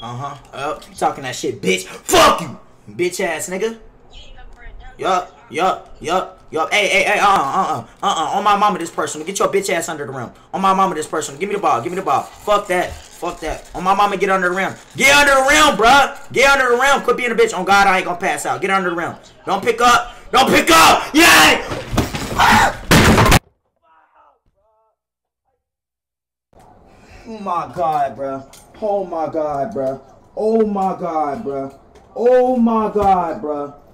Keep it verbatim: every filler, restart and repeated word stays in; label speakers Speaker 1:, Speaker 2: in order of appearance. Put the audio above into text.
Speaker 1: Uh-huh. Uh, keep talking that shit, bitch. Fuck you, bitch ass nigga. Yup, yup, yup, yup. Hey, hey, hey, uh, uh, uh, uh, on my mama, this person. Get your bitch ass under the rim. On my mama, this person. Give me the ball. Give me the ball. Fuck that. Fuck that. On my mama, get under the rim. Get under the rim, bruh. Get under the rim. Quit being a bitch. On God, I ain't gonna pass out. Get under the rim. Don't pick up. Don't pick up. Yeah. Oh my God, bruh. Oh my God, bruh. Oh my God, bruh. Oh my God, bruh.